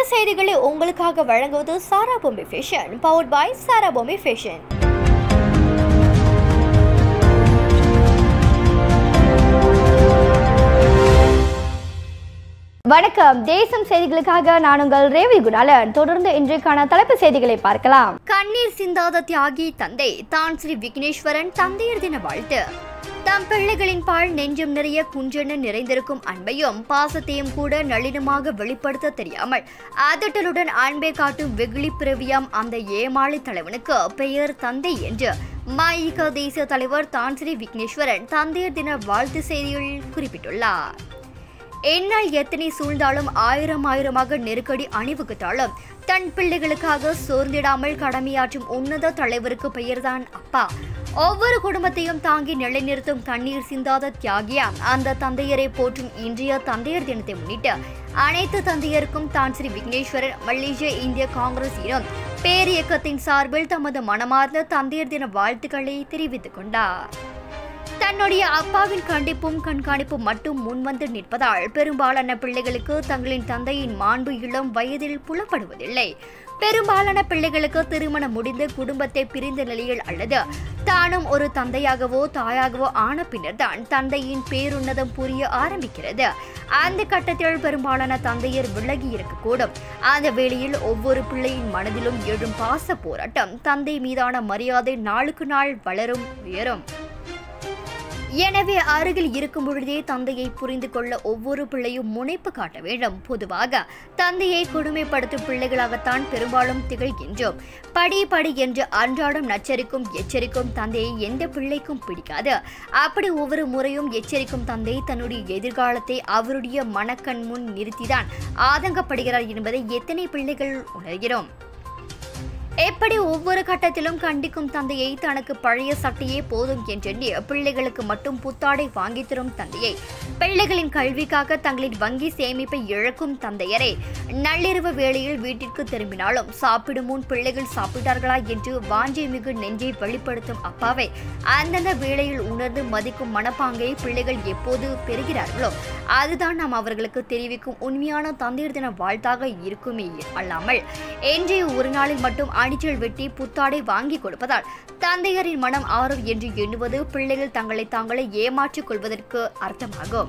இந்த செய்திகளை உங்களுக்காக வழங்குவது Sara Bommi fashion, powered by Sara Bommi fashion. வணக்கம். தேசம் செய்திகளுக்காக நான் உங்கள் ரேவி குணாலன். தொடர்ந்து இன்றைக்கான தலைப்பு செய்திகளை பார்க்கலாம். கண்ணீர் சிந்தாத தியாகி தந்தை தான் ஸ்ரீ விக்னேஸ்வரன் தந்தையர் தின வாழ்த்து. தம் பிள்ளைகளின் பால் நெஞ்சம் நிறைய குஞ்சென நிறைந்திருக்கும் அன்பையும் பாசத்தையும் கூட நளினமாக வெளிப்படுத்த தெரியாமல் அதட்டலுடன் அன்பை காட்டும் வெகுளி பிறவியாம் அந்த ஏமாளி தலைவனுக்கு பெயர் தந்தை என்று மாயிக தேசிய தலைவர் தான் ஸ்ரீ விக்னேஸ்வரன் தந்தையர் தின வாழ்த்து செய்தியில் குறிப்பிட்டுள்ளார். என்னால் எத்தனை சூழ்ந்தாலும் ஆயிரமாக நெருக்கடி அணிவகுத்தாலும் தன் பிள்ளைகளுக்காக சோர்ந்திடாமல் கடமையாற்றும் உன்னத தலைவருக்கு பெயர்தான் அப்பா. ஒவ்வொரு குடும்பத்தையும் தாங்கி நிலைநிறுத்தும் கண்ணீர் சிந்தாத தியாகியாம் அந்த தந்தையரை போற்றும் இன்றைய தந்தையர் தினத்தை முன்னிட்டு அனைத்து தந்தையருக்கும் தான் ஸ்ரீ விக்னேஸ்வரன் மலேசிய இந்திய காங்கிரஸ் இனம் பேரியக்கத்தின் சார்பில் தமது மனமார்ந்த தந்தையர் தின வாழ்த்துக்களை தெரிவித்துக் கொண்டார். தன்னுடைய அப்பாவின் கண்டிப்பும் கண்காணிப்பும் மட்டும் முன்வந்து நிற்பதால் பெரும்பாலான பிள்ளைகளுக்கு தங்களின் தந்தையின் மாண்பு இளம் வயதில் புலப்படுவதில்லை. பெரும்பாலான பிள்ளைகளுக்கு திருமணம் முடிந்து குடும்பத்தை பிரிந்த நிலையில் அல்லது தானும் ஒரு தந்தையாகவோ தாயாகவோ ஆன பின்னர் தான் தந்தையின் பேருன்னதம் புரிய ஆரம்பிக்கிறது. அந்த கட்டத்தில் பெரும்பாலான தந்தையர் விலகி இருக்கக்கூடும். அந்த வேளையில் ஒவ்வொரு பிள்ளையின் மனதிலும் எழும் பாச போராட்டம் தந்தை மீதான மரியாதை நாளுக்கு நாள் வளரும் உயரும். எனவே அருகில் இருக்கும் பொழுதே தந்தையை புரிந்து கொள்ள ஒவ்வொரு பிள்ளையும் முனைப்பு காட்ட வேண்டும். பொதுவாக தந்தையை கொடுமைப்படுத்தும் பிள்ளைகளாகத்தான் பெரும்பாலும் திகழ்கின்றோம். படி என்று அன்றாடம் நச்சரிக்கும் எச்சரிக்கும் தந்தையை எந்த பிள்ளைக்கும் பிடிக்காது. அப்படி ஒவ்வொரு முறையும் எச்சரிக்கும் தந்தை தன்னுடைய எதிர்காலத்தை அவருடைய மனக்கண் முன் நிறுத்திதான் ஆதங்கப்படுகிறார் என்பதை எத்தனை பிள்ளைகள் உணர்கிறோம். எப்படி ஒவ்வொரு கட்டத்திலும் கண்டிக்கும் தந்தையை தனக்கு பழைய சட்டையே போதும் என்றெண்ணி பிள்ளைகளுக்கு மட்டும் புத்தாடை வாங்கி தரும் தந்தையை, பிள்ளைகளின் கல்விக்காக தங்களின் வங்கி சேமிப்பை இழக்கும் தந்தையரை, நள்ளிரவு வேளையில் வீட்டிற்கு திரும்பினாலும் சாப்பிடும் முன் பிள்ளைகள் சாப்பிட்டார்களா என்று வாஞ்சை மிகு நெஞ்சை வெளிப்படுத்தும் அப்பாவை அந்தந்த வேளையில் உணர்ந்து மதிக்கும் மனப்பாங்கை பிள்ளைகள் எப்போது பெறுகிறார்களோ அதுதான் நாம் அவர்களுக்கு தெரிவிக்கும் உண்மையான தந்தையர் தின வாழ்த்தாக இருக்குமே அல்லாமல் இன்றைய ஒரு நாளில் மட்டும் அணிச்சல் வெட்டி புத்தாடை வாங்கி கொடுப்பதால் தந்தையரின் மனம் ஆறும் என்று எண்ணுவது பிள்ளைகள் தங்களை தாங்களே ஏமாற்றிக் கொள்வதற்கு அர்த்தமாகும்.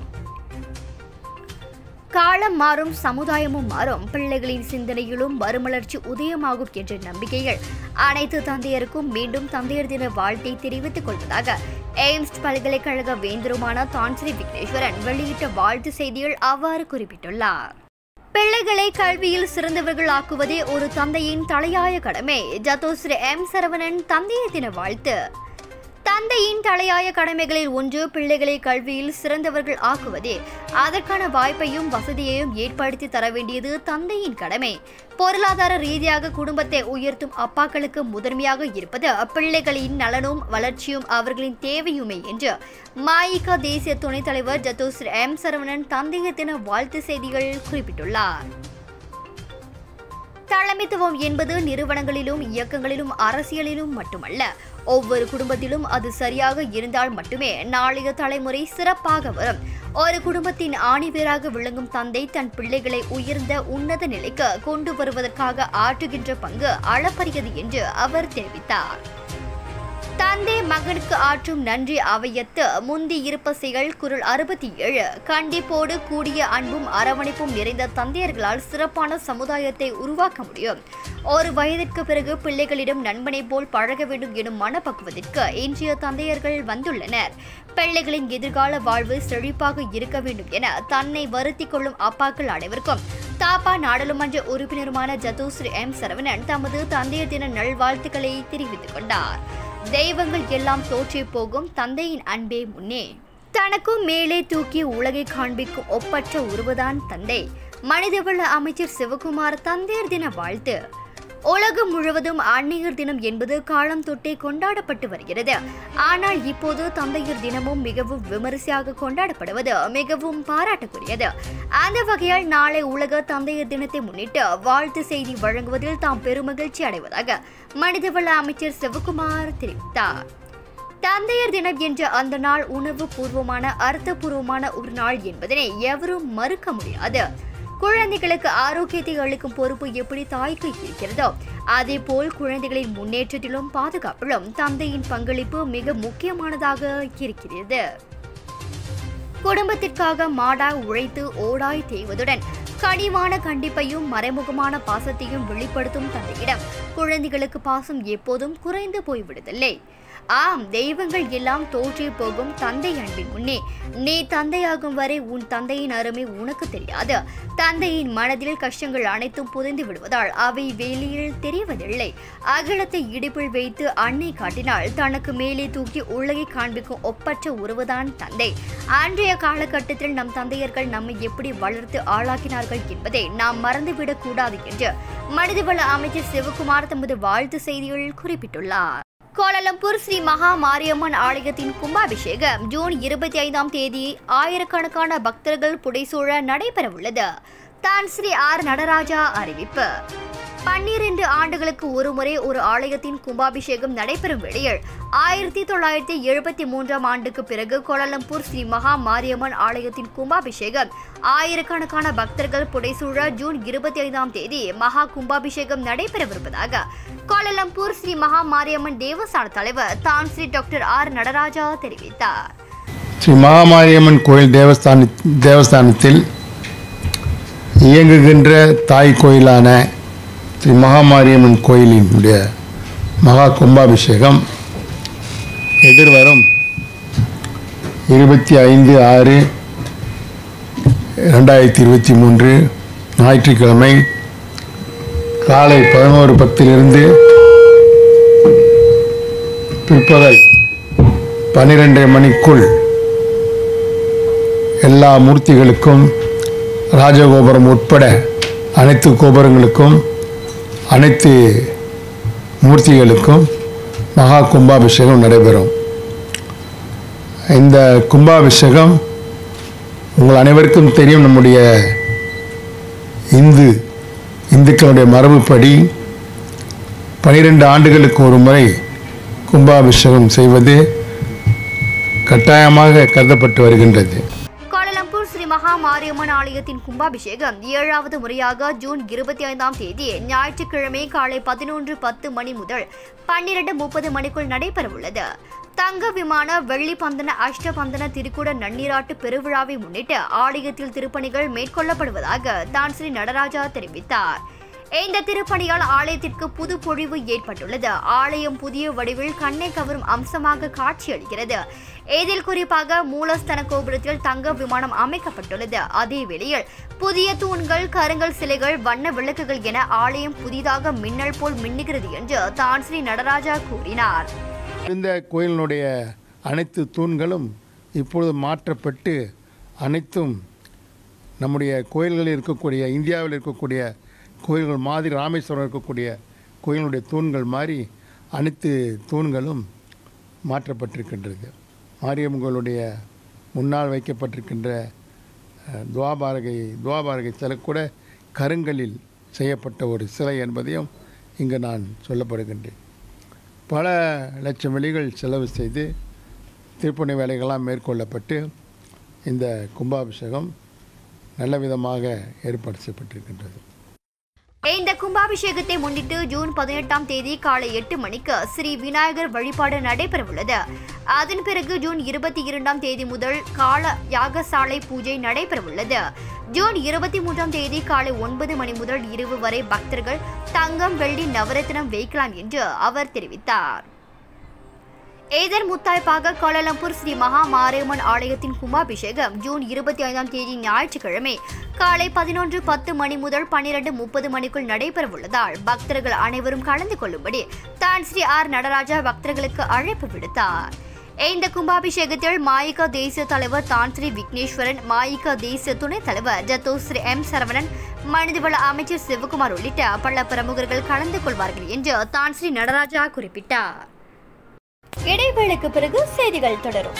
காலம் மாறும், சமுதாயமும் மாறும், பிள்ளைகளின் சிந்தனையிலும் மறுமலர்ச்சி உதயமாகும் என்ற நம்பிக்கையில் அனைத்து தந்தையருக்கும் மீண்டும் தந்தையர் தின வாழ்த்தை தெரிவித்துக் கொள்வதாக எய்ம்ஸ் பல்கலைக்கழக வேந்தருமான தான் ஸ்ரீ விக்னேஸ்வரன் வெளியிட்ட வாழ்த்து செய்தியில் அவ்வாறு குறிப்பிட்டுள்ளார். பிள்ளைகளை கல்வியில் சிறந்தவர்கள் ஆக்குவதே ஒரு தந்தையின் தலையாய கடமை. ஜத்தோஸ்ரீ எம் சரவணன் தந்தையர் தின வாழ்த்து. தந்தையின் தலையாய கடமைகளில் ஒன்று பிள்ளைகளை கல்வியில் சிறந்தவர்கள் ஆக்குவதே. அதற்கான வாய்ப்பையும் வசதியையும் ஏற்படுத்தி தர வேண்டியது தந்தையின் கடமை. பொருளாதார ரீதியாக குடும்பத்தை உயர்த்தும் அப்பாக்களுக்கு முதன்மையாக இருப்பது பிள்ளைகளின் நலனும் வளர்ச்சியும் அவர்களின் தேவையுமே என்று மாயிகா தேசிய துணைத் தலைவர் ஜத்தோஸ்ரீ எம் சரவணன் தந்தையர் தின வாழ்த்து செய்திகள் குறிப்பிட்டுள்ளார். தலைமைத்துவம் என்பது நிறுவனங்களிலும் இயக்கங்களிலும் அரசியலிலும் மட்டுமல்ல, ஒவ்வொரு குடும்பத்திலும் அது சரியாக இருந்தால் மட்டுமே நாளைய தலைமுறை சிறப்பாக வரும். ஒரு குடும்பத்தின் ஆணிவேராக விளங்கும் தந்தை தன் பிள்ளைகளை உயர்ந்த உன்னத நிலைக்கு கொண்டு வருவதற்காக ஆற்றுகின்ற பங்கு அளப்பரியது என்று அவர் தெரிவித்தார். தந்தை மகனுக்கு ஆற்றும் நன்றி அவையத்து முந்தி இருப்ப செயல் குறள் 67. கண்டிப்போடு கூடிய அன்பும் அரவணைப்பும் நிறைந்த தந்தையர்களால் சிறப்பான சமுதாயத்தை உருவாக்க முடியும். ஒரு வயதிற்கு பிறகு பிள்ளைகளிடம் நண்பனை போல் பழக வேண்டும் எனும் மனப்பக்குவத்திற்கு இன்றைய தந்தையர்கள் வந்துள்ளனர். பிள்ளைகளின் எதிர்கால வாழ்வு செழிப்பாக இருக்க வேண்டும் என தன்னை வருத்தி கொள்ளும் அப்பாக்கள் அனைவருக்கும் தாப்பா நாடாளுமன்ற உறுப்பினருமான ஜத்தோஸ்ரீ எம் சரவணன் தமது தந்தையர் தின நல்வாழ்த்துக்களை தெரிவித்துக் கொண்டார். தெய்வங்கள் எல்லாம் தோற்றே போகும், தந்தையின் அன்பே முன்னே. தனக்கும் மேலே தூக்கி உலகை காண்பிக்கும் ஒப்பற்ற உருவதான் தந்தை. மனிதவள அமைச்சர் சிவகுமார் தந்தையர் தின வாழ்த்து. உலகம் முழுவதும் அன்னையர் தினம் என்பது காலம் தொட்டே கொண்டாடப்பட்டு வருகிறது. ஆனால் இப்போது தந்தையர் தினமும் மிகவும் விமரிசையாக கொண்டாடப்படுவது மிகவும் பாராட்டுக்குரியது. அந்த வகையால் நாளை உலக தந்தையர் தினத்தை முன்னிட்டு வாழ்த்து செய்தி வழங்குவதில் தாம் பெருமகிழ்ச்சி அடைவதாக மனிதவள அமைச்சர் சிவகுமார் தெரிவித்தார். தந்தையர் தினம் என்ற அந்த நாள் உணவு பூர்வமான அர்த்தபூர்வமான ஒரு நாள் என்பதனை எவரும் மறுக்க முடியாது. குழந்தைகளுக்கு ஆரோக்கியத்தை அளிக்கும் பொறுப்பு எப்படி தாய்க்கு இருக்கிறதோ அதேபோல் குழந்தைகளின் முன்னேற்றத்திலும் பாதுகாப்பிலும் தந்தையின் பங்களிப்பு மிக முக்கியமானதாக இருக்கிறது. குடும்பத்திற்காக மாடாய் உழைத்து ஓடாய் தேய்வதுடன் கனிவான கண்டிப்பையும் மறைமுகமான பாசத்தையும் வெளிப்படுத்தும் தந்தையிடம் குழந்தைகளுக்கு பாசம் எப்போதும் குறைந்து போய்விடுதில்லை. ஆம், தெய்வங்கள் எல்லாம் தோற்றே போகும் தந்தை அன்பின் முன்னே நீ தந்தையாகும் வரை உன் தந்தையின் அருமை உனக்கு தெரியாது. தந்தையின் மனதில் கஷ்டங்கள் அனைத்தும் புதைந்து விடுவதால் அவை வெளியில் தெரிவதில்லை. அகலத்தை இடுப்பில் வைத்து அன்னை காட்டினால் தனக்கு மேலே தூக்கி உலகை காண்பிக்கும் ஒப்பற்ற உருவதான் தந்தை. அன்றைய காலகட்டத்தில் நம் தந்தையர்கள் நம்மை எப்படி வளர்த்து ஆளாக்கினார்கள் என்பதை நாம் மறந்துவிடக் கூடாது என்று மனிதவள அமைச்சர் சிவகுமார் தமது வாழ்த்து செய்தியில் குறிப்பிட்டுள்ளார். கோலாலம்பூர் ஸ்ரீ மகா மாரியம்மன் ஆலயத்தின் கும்பாபிஷேகம் ஜூன் 25ஆம் தேதி ஆயிரக்கணக்கான பக்தர்கள் புடைசூழ நடைபெறவுள்ளது. தான் ஸ்ரீ ஆர் நடராஜா அறிவிப்பு. 12 ஆண்டுகளுக்கு ஒருமுறை ஒரு ஆலயத்தின் கும்பாபிஷேகம் நடைபெறும் வேளையில் 1973ஆம் ஆண்டுக்கு பிறகு கோலாலம்பூர் ஸ்ரீ மகா மாரியம்மன் ஆலயத்தின் கும்பாபிஷேகம் ஆயிரக்கணக்கான பக்தர்கள் புடைசூழ ஜூன் 25ஆம் தேதி மகா கும்பாபிஷேகம் நடைபெறவிருப்பதாக கோலாலம்பூர் ஸ்ரீ மகா மாரியம்மன் தேவஸ்தான தலைவர் தான் ஸ்ரீ டாக்டர் ஆர் நடராஜா தெரிவித்தார். ஸ்ரீ மகா மாரியம்மன் கோயில் தேவஸ்தானத்தில் இயங்குகின்ற தாய் கோயிலான ஸ்ரீ மகா மாரியம்மன் கோயிலினுடைய மகா கும்பாபிஷேகம் எதிர்வரும் 25/6/2023 ஞாயிற்றுக்கிழமை காலை 11:10 பிற்பகல் 12:30 மணிக்குள் எல்லா மூர்த்திகளுக்கும் ராஜகோபுரம் உட்பட அனைத்து கோபுரங்களுக்கும் அனைத்து மூர்த்திகளுக்கும் மகா கும்பாபிஷேகம் நடைபெறும். இந்த கும்பாபிஷேகம் உங்கள் அனைவருக்கும் தெரியும். நம்முடைய இந்துக்களுடைய மரபுப்படி 12 ஆண்டுகளுக்கு ஒரு முறை கும்பாபிஷேகம் செய்வது கட்டாயமாக கருதப்பட்டு வருகின்றது. கோலாலம்பூர் ஸ்ரீ மகா மாரியம்மன் ஆலயத்தின் கும்பாபிஷேகம் 7வது முறையாக ஜூன் 25ஆம் தேதி ஞாயிற்றுக்கிழமை காலை 11:10 மணி முதல் 12:30 மணிக்குள் நடைபெறவுள்ளது. தங்க விமான வெள்ளி பந்தன அஷ்டபந்தன திருக்குட நன்னீராட்டு பெருவிழாவை முன்னிட்டு ஆலயத்தில் திருப்பணிகள் மேற்கொள்ளப்படுவதாக தான் ஸ்ரீ நடராஜா தெரிவித்தார். இந்த திருப்பணியால் ஆலயத்திற்கு புது பொழிவு ஏற்பட்டுள்ளது. ஆலயம் புதிய வடிவில் கண்ணை கவரும் அம்சமாக காட்சியளிக்கிறது. இதில் குறிப்பாக மூலஸ்தான கோபுரத்தில் தங்க விமானம் அமைக்கப்பட்டுள்ளது. அதே வேளையில் புதிய தூண்கள், கருங்கல் சிலைகள், வண்ண விளக்குகள் என ஆலயம் புதிதாக மின்னல் போல் மின்னுகிறது என்று தான் ஸ்ரீ நடராஜா கூறினார். இந்த கோயிலினுடைய அனைத்து தூண்களும் இப்பொழுது மாற்றப்பட்டு அனைத்தும் நம்முடைய கோயில்களில் இருக்கக்கூடிய, இந்தியாவில் இருக்கக்கூடிய கோயில்கள் மாதிரி, ராமேஸ்வரம் இருக்கக்கூடிய கோயிலுடைய தூண்கள் மாதிரி அனைத்து தூண்களும் மாற்றப்பட்டிருக்கின்றது. மாரியம்மன் கோயிலுடைய முன்னால் வைக்கப்பட்டிருக்கின்ற துவாபாரகை சிலை கூட கருங்கலில் செய்யப்பட்ட ஒரு சிலை என்பதையும் இங்கு நான் சொல்லப்படுகின்றேன். பல லட்சம் வெள்ளிகள் செலவு செய்து திருப்பணி வேலைகளாம் மேற்கொள்ளப்பட்டு இந்த கும்பாபிஷேகம் நல்ல விதமாக ஏற்பாடு செய்யப்பட்டிருக்கின்றது. இந்த கும்பாபிஷேகத்தை முன்னிட்டு ஜூன் 18ஆம் தேதி காலை 8 மணிக்கு ஸ்ரீ விநாயகர் வழிபாடு நடைபெறவுள்ளது. அதன் பிறகு ஜூன் 22ஆம் தேதி முதல் கால யாகசாலை பூஜை நடைபெறவுள்ளது. ஜூன் 23ஆம் தேதி காலை 9 மணி முதல் இரவு வரை பக்தர்கள் தங்கம், வெள்ளி, நவரத்தினம் வைக்கலாம் என்று அவர் தெரிவித்தார். இதன் முத்தாய்ப்பாக கோலாலம்பூர் ஸ்ரீ மகா மாரியம்மன் ஆலயத்தின் கும்பாபிஷேகம் ஜூன் 25ஆம் தேதி ஞாயிற்றுக்கிழமை காலை 11:10 மணி முதல் 12:30 மணிக்குள் நடைபெறவுள்ளதால் பக்தர்கள் அனைவரும் கலந்து கொள்ளும்படி தான் ஸ்ரீ ஆர் நடராஜா பக்தர்களுக்கு அழைப்பு விடுத்தார். இந்த கும்பாபிஷேகத்தில் மாயிகா தேசிய தலைவர் தான் ஸ்ரீ விக்னேஸ்வரன், மாயிகா தேசிய துணைத் தலைவர் ஜத்தோ ஸ்ரீ எம் சரவணன், மனிதவள அமைச்சர் சிவகுமார் உள்ளிட்ட பல பிரமுகர்கள் கலந்து கொள்வார்கள் என்று தான் ஸ்ரீ நடராஜா குறிப்பிட்டார். இடைவேளைக்கு பிறகு செய்திகள் தொடரும்.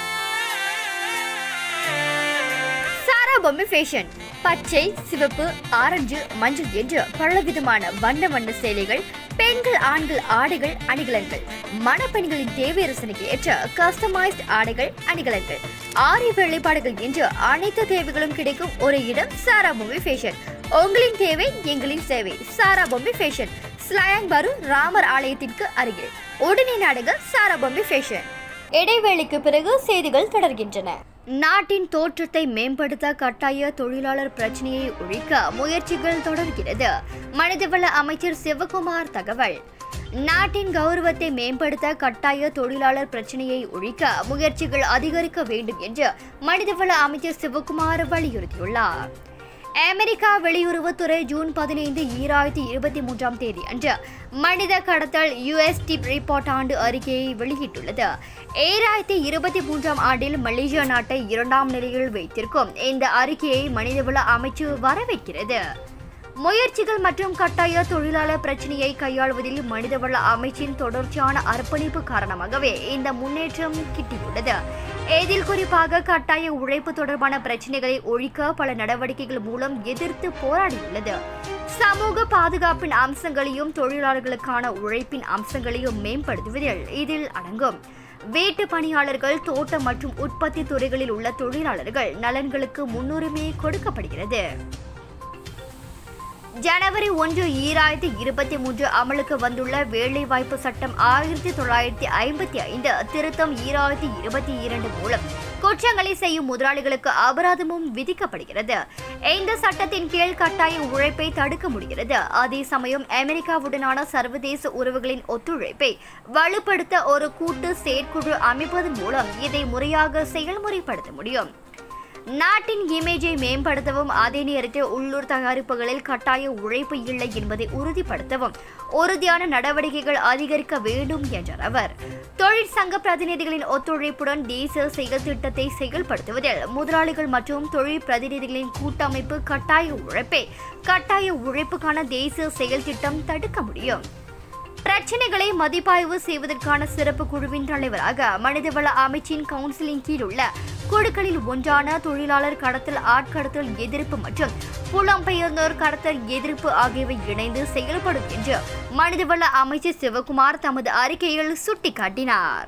சாரா பொம்மை ஃபேஷன் பச்சை, சிவப்பு, ஆரஞ்சு, மஞ்சள் என்று பலவிதமான வண்ண சேலைகள் பெண்கள் ஆண்கள் ஆடைகள் அணிகலன்கள், மணப்பெண்களின் தேவையரசனுக்கு ஏற்ற கஸ்டமைஸ்ட் ஆடைகள் அணிகலன்கள், ஆரி வேலைப்பாடுகள் என்று அனைத்து தேவைகளும் கிடைக்கும் ஒரு இடம் சாரா பொம்மை ஃபேஷன். உங்களின் தேவை எங்களின் சேவை. சாரா பொம்மை ஃபேஷன், ஸ்லாங் பரு ராமர் ஆலயத்திற்கு அருகில். உடனே நாடுக சாரா பொம்மை ஃபேஷன். இடைவேளைக்கு பிறகு செய்திகள் தொடர்கின்றன. நாட்டின் தோற்றத்தை மேம்படுத்த கட்டாய தொழிலாளர் பிரச்சனையை ஒழிக்க முயற்சிகள் தொடர்கிறது. மனிதவள அமைச்சர் சிவகுமார் தகவல். நாட்டின் கௌரவத்தை மேம்படுத்த கட்டாய தொழிலாளர் பிரச்சனையை ஒழிக்க முயற்சிகள் அதிகரிக்க வேண்டும் என்று மனிதவள அமைச்சர் சிவகுமார் வலியுறுத்தியுள்ளார். அமெரிக்கா வெளியுறவுத்துறை ஜூன் 15, 2023 அன்று மனித கடத்தல் UST ரிப்போர்ட் ஆண்டு அறிக்கையை வெளியிட்டுள்ளது. 2023 ஆண்டில் மலேசியா நாட்டை 2ஆம் நிலையில் வைத்திருக்கும் இந்த அறிக்கையை மனிதவள அமைச்சு வரவேற்கிறது. முயற்சிகள் மற்றும் கட்டாய தொழிலாளர் பிரச்சனையை கையாளுவதில் மனிதவள அமைச்சின் தொடர்ச்சியான அர்ப்பணிப்பு காரணமாகவே இந்த முன்னேற்றம் கிட்டியுள்ளது. இதில் குறிப்பாக கட்டாய உழைப்பு தொடர்பான பிரச்சனைகளை ஒழிக்க பல நடவடிக்கைகள் மூலம் எதிர்த்து போராடியுள்ளது. சமூக பாதுகாப்பின் அம்சங்களையும் தொழிலாளர்களுக்கான உழைப்பின் அம்சங்களையும் மேம்படுத்துவதில் இதில் அடங்கும். வீட்டு பணியாளர்கள், தோட்டம் மற்றும் உற்பத்தி துறைகளில் உள்ள தொழிலாளர்கள் நலன்களுக்கு முன்னுரிமை கொடுக்கப்படுகிறது. ஜனவரி 1, 2023 அமலுக்கு வந்துள்ள வேலைவாய்ப்பு சட்டம் 1955 திருத்தம் 2022 மூலம் குற்றங்களை செய்யும் முதலாளிகளுக்கு அபராதமும் விதிக்கப்படுகிறது. இந்த சட்டத்தின் கீழ் கட்டாய உழைப்பை தடுக்க முடிகிறது. அதே சமயம் அமெரிக்காவுடனான சர்வதேச உறவுகளின் ஒத்துழைப்பை வலுப்படுத்த ஒரு கூட்டு செயற்குழு அமைப்பதன் மூலம் இதை முறையாக செயல்முறைப்படுத்த முடியும். நாட்டின் இமேஜை மேம்படுத்தவும் அதே நேரத்தில் உள்ளூர் தயாரிப்புகளில் கட்டாய உழைப்பு இல்லை என்பதை உறுதிப்படுத்தவும் உறுதியான நடவடிக்கைகள் அதிகரிக்க வேண்டும் என்றார் அவர். தொழிற்சங்க பிரதிநிதிகளின் ஒத்துழைப்புடன் தேசிய செயல் திட்டத்தை செயல்படுத்துவதில் முதலாளிகள் மற்றும் தொழில் பிரதிநிதிகளின் கூட்டமைப்பு கட்டாய உழைப்புக்கான தேசிய செயல் திட்டம் தடுக்க முடியும். பிரச்சனைகளை மதிப்பாய்வு செய்வதற்கான சிறப்பு குழுவின் தலைவராக மனிதவள அமைச்சின் கவுன்சிலின் கீழ் உள்ள குழுக்களில் ஒன்றான தொழிலாளர் கடத்தல், ஆட்கடத்தல் எதிர்ப்பு மற்றும் புலம்பெயர்ந்தோர் கடத்தல் எதிர்ப்பு ஆகியவை இணைந்து செயல்படும் என்று மனிதவள அமைச்சர் சிவகுமார் தமது அறிக்கையில் சுட்டிக்காட்டினார்.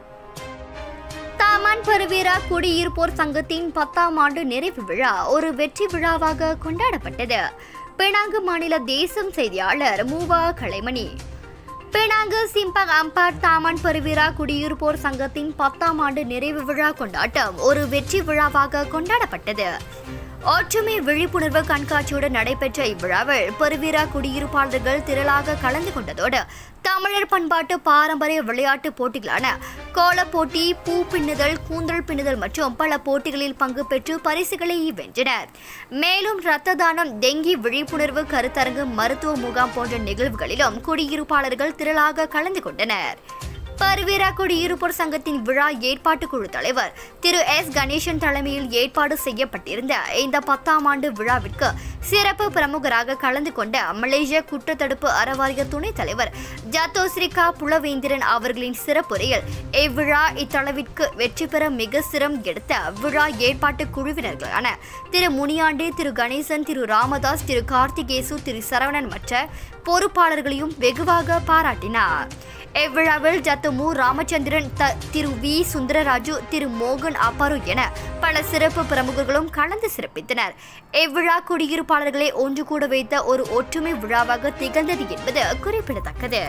தாமான் பெருவீரா குடியிருப்போர் சங்கத்தின் 10ஆம் ஆண்டு நிறைவு விழா ஒரு வெற்றி விழாவாக கொண்டாடப்பட்டது. பினாங்கு மாநில தேசம் செய்தியாளர் மூவா Kalaimani. Penang Simpang Ambat Taman Perwira குடியிருப்போர் சங்கத்தின் 10ஆம் ஆண்டு நிறைவு விழா கொண்டாட்டம் ஒரு வெற்றி விழாவாக கொண்டாடப்பட்டது. ஒற்றுமை விழிப்புணர்வு கண்காட்சியுடன் நடைபெற்ற இவ்விழாவில் பெருவீரா குடியிருப்பாளர்கள் திரளாக கலந்து கொண்டதோடு தமிழர் பண்பாட்டு பாரம்பரிய விளையாட்டு போட்டிகளான கோலப்போட்டி, பூ பின்னுதல், கூந்தல் பின்னுதல் மற்றும் பல போட்டிகளில் பங்கு பெற்று பரிசுகளை வென்றனர். மேலும் இரத்த தானம், டெங்கி விழிப்புணர்வு கருத்தரங்கு, மருத்துவ முகாம் போன்ற நிகழ்வுகளிலும் குடியிருப்பாளர்கள் திரளாக கலந்து கொண்டனர். பெருவீரா குடியிருப்போர் சங்கத்தின் விழா ஏற்பாட்டு குழு தலைவர் திரு எஸ் கணேசன் தலைமையில் ஏற்பாடு செய்யப்பட்டிருந்த இந்த 10ஆம் ஆண்டு விழாவிற்கு சிறப்பு பிரமுகராக கலந்து கொண்ட மலேசிய குற்றத்தடுப்பு அறவாரிய துணைத் தலைவர் ஜத்தோஸ்ரிகா புலவேந்திரன் அவர்களின் சிறப்புரையில் இவ்விழா இத்தளவிற்கு வெற்றி பெற மிக சிரம் எடுத்த விழா ஏற்பாட்டு குழுவினர்களான திரு முனியாண்டி, திரு கணேசன், திரு ராமதாஸ், திரு கார்த்திகேசு, திரு சரவணன் மற்ற பொறுப்பாளர்களையும் வெகுவாக பாராட்டினார். இவ்விழாவில் ஜத்தமு ராமச்சந்திரன், திரு வி சுந்தரராஜு, திரு மோகன் அப்பாரு என பல சிறப்பு பிரமுகர்களும் கலந்து சிறப்பித்தனர். இவ்விழா குடியிருப்பாளர்களை ஒன்று கூட வைத்த ஒரு ஒற்றுமை விழாவாக திகழ்ந்தது என்பது குறிப்பிடத்தக்கது.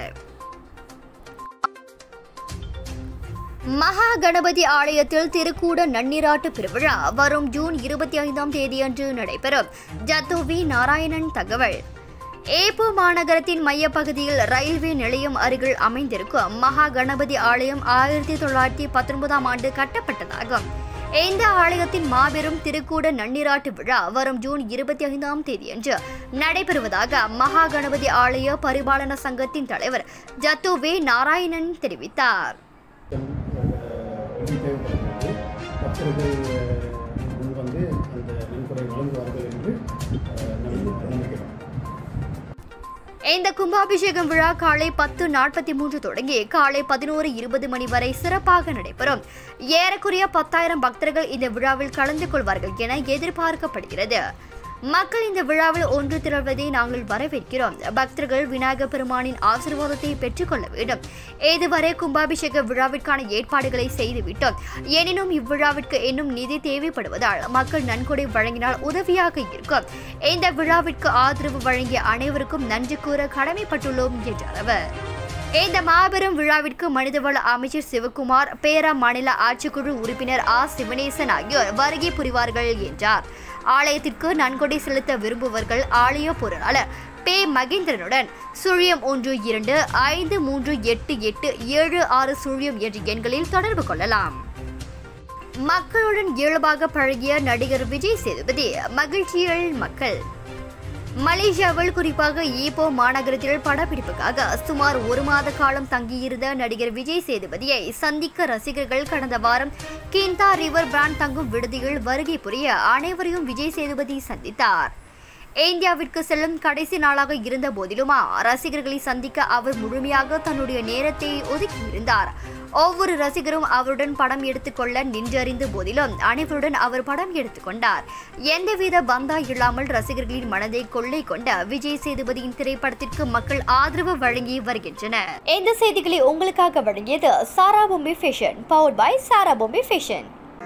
மகா கணபதி ஆலயத்தில் திருக்கூட நன்னீராட்டு பெருவிழா வரும் ஜூன் 25ஆம் தேதியன்று நடைபெறும். ஜத்தோவி நாராயணன் தகவல். ஏப்பு மாநகரத்தின் மையப்பகுதியில் ரயில்வே நிலையம் அருகில் அமைந்திருக்கும் மகா கணபதி ஆலயம் 1919ஆம் ஆண்டு கட்டப்பட்டதாகும். இந்த ஆலயத்தின் மாபெரும் திருக்கூட நன்னீராட்டு விழா வரும் ஜூன் 25ஆம் தேதியன்று நடைபெறுவதாக மகா கணபதி ஆலய பரிபாலன சங்கத்தின் தலைவர் ஜத்தோவே நாராயணன் தெரிவித்தார். இந்த கும்பாபிஷேகம் விழா காலை 10:43 தொடங்கி காலை 11:20 மணி வரை சிறப்பாக நடைபெறும். ஏறக்குறைய 10,000 பக்தர்கள் இந்த விழாவில் கலந்து கொள்வார்கள் என எதிர்பார்க்கப்படுகிறது. மக்கள் இந்த விழாவில் ஒன்று திரள்வதை நாங்கள் வரவேற்கிறோம். பக்தர்கள் விநாயகர் பெருமானின் ஆசீர்வாதத்தை பெற்றுக்கொள்ள வேண்டும். இதுவரை கும்பாபிஷேக விழாவிற்கான ஏற்பாடுகளை செய்துவிட்டோம். எனினும் இவ்விழாவிற்கு இன்னும் நிதி தேவைப்படுவதால் மக்கள் நன்கொடை வழங்கினால் உதவியாக இருக்கும். இந்த விழாவிற்கு ஆதரவு வழங்கிய அனைவருக்கும் நன்றி கூற கடமைப்பட்டுள்ளோம் என்றார் அவர். இந்த மாபெரும் விழாவிற்கு மனிதவள அமைச்சர் சிவகுமார், பேரா மாநில ஆட்சிக்குழு உறுப்பினர் சிவனேசன் ஆகியோர் வருகை புரிவார்கள் என்றார். ஆலயத்திற்கு நன்கொடை செலுத்த விரும்புவர்கள் ஆலய பொருளாளர் பே மகேந்திரனுடன் 0125388760 என்ற எண்களில் தொடர்பு கொள்ளலாம். மக்களுடன் இயல்பாக பழகிய நடிகர் விஜய் சேதுபதி மகிழ்ச்சியில் மக்கள். மலேசியாவில் குறிப்பாக ஈப்போ மாநகரத்தில் படப்பிடிப்புக்காக சுமார் 1 மாத காலம் தங்கியிருந்த நடிகர் விஜய் சேதுபதியை சந்திக்க ரசிகர்கள் கடந்த வாரம் கிந்தா ரிவர் பிராண்ட் தங்கும் விடுதியில் வருகை புரிய அனைவரையும் விஜய் சேதுபதி சந்தித்தார். இந்தியாவிற்கு செல்லும் கடைசி நாளாக இருந்த போதிலுமா ரசிகர்களை சந்திக்க அவர் முழுமையாக தன்னுடைய நேரத்தை ஒதுக்கியிருந்தார். ஒவ்வொரு ரசிகரும் அவருடன் படம் எடுத்துக்கொள்ள நின்றறிந்த போதிலும் அனைவருடன் அவர் படம் எடுத்துக்கொண்டார். எந்தவித பந்தா இல்லாமல் ரசிகர்களின் மனதை கொள்ளை கொண்ட விஜய் சேதுபதியின் திரைப்படத்திற்கு மக்கள் ஆதரவு வழங்கி வருகின்றனர். இந்த செய்திகளை உங்களுக்காக வழங்கியது Sara Bombi fashion, powered by Sara Bombi fashion.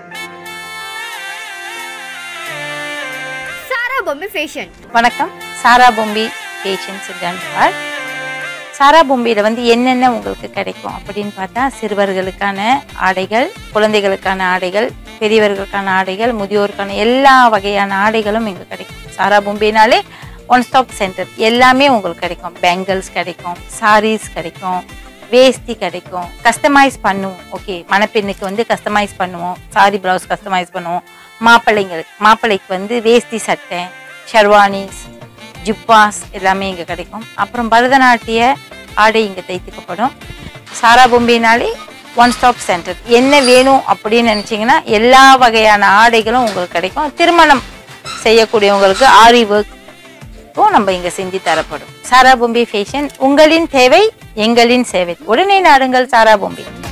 வணக்கம், சாரா பொம்பி ஃபேஷன் சிங்கன்பால். சாரா பொம்பியில் என்னென்ன உங்களுக்கு கிடைக்கும் அப்படின்னு பார்த்தா, சிறுவர்களுக்கான ஆடைகள், குழந்தைகளுக்கான ஆடைகள், பெரியவர்களுக்கான ஆடைகள், முதியோருக்கான எல்லா வகையான ஆடைகளும் இங்கே கிடைக்கும். சாரா பொம்பினாலே ஒன் ஸ்டாப் சென்டர், எல்லாமே உங்களுக்கு கிடைக்கும். பேங்கிள்ஸ் கிடைக்கும், சாரீஸ் கிடைக்கும், வேஷ்டி கிடைக்கும், கஸ்டமைஸ் பண்ணுவோம். ஓகே, மணப்பெண்ணுக்கு கஸ்டமைஸ் பண்ணுவோம், சாரி பிளவுஸ் கஸ்டமைஸ் பண்ணுவோம். மாப்பிள்ளைக்கு வேஷ்டி சட்டை, ஷெர்வானிஸ், ஜிப்பாஸ் எல்லாமே இங்கே கிடைக்கும். அப்புறம் பரதநாட்டிய ஆடை இங்கே தைத்துக்கப்படும். சாரா பொம்பினாலே ஒன் ஸ்டாப் சென்டர். என்ன வேணும் அப்படின்னு நினச்சிங்கன்னா எல்லா வகையான ஆடைகளும் உங்களுக்கு கிடைக்கும். திருமணம் செய்யக்கூடியவங்களுக்கு ஆரி ஒர்க்கும் நம்ம இங்கே செஞ்சு தரப்படும். சாரா பொம்பி ஃபேஷன், உங்களின் தேவை எங்களின் சேவை. உடனே நாடுங்கள் சாரா பொம்பி.